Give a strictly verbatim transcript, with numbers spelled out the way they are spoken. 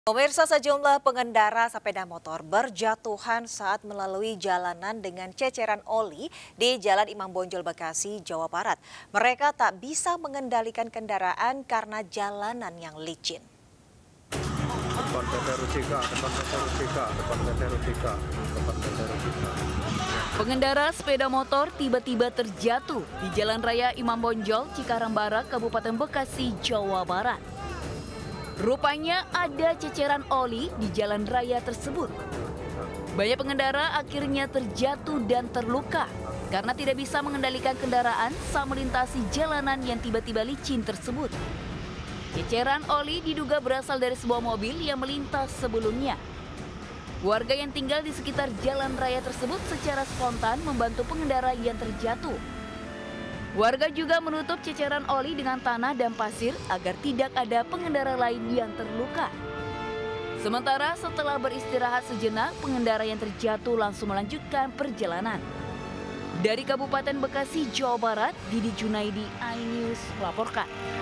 Pemirsa, sejumlah pengendara sepeda motor berjatuhan saat melalui jalanan dengan ceceran oli di Jalan Imam Bonjol, Bekasi, Jawa Barat. Mereka tak bisa mengendalikan kendaraan karena jalanan yang licin. Depan P T Rusika, depan P T Rusika, depan P T Rusika, depan P T Rusika. Pengendara sepeda motor tiba-tiba terjatuh di Jalan Raya Imam Bonjol, Cikarang Barat, Kabupaten Bekasi, Jawa Barat. Rupanya ada ceceran oli di jalan raya tersebut. Banyak pengendara akhirnya terjatuh dan terluka karena tidak bisa mengendalikan kendaraan saat melintasi jalanan yang tiba-tiba licin tersebut. Ceceran oli diduga berasal dari sebuah mobil yang melintas sebelumnya. Warga yang tinggal di sekitar jalan raya tersebut secara spontan membantu pengendara yang terjatuh. Warga juga menutup ceceran oli dengan tanah dan pasir agar tidak ada pengendara lain yang terluka. Sementara setelah beristirahat sejenak, pengendara yang terjatuh langsung melanjutkan perjalanan. Dari Kabupaten Bekasi, Jawa Barat, Didi Junaidi, iNews melaporkan.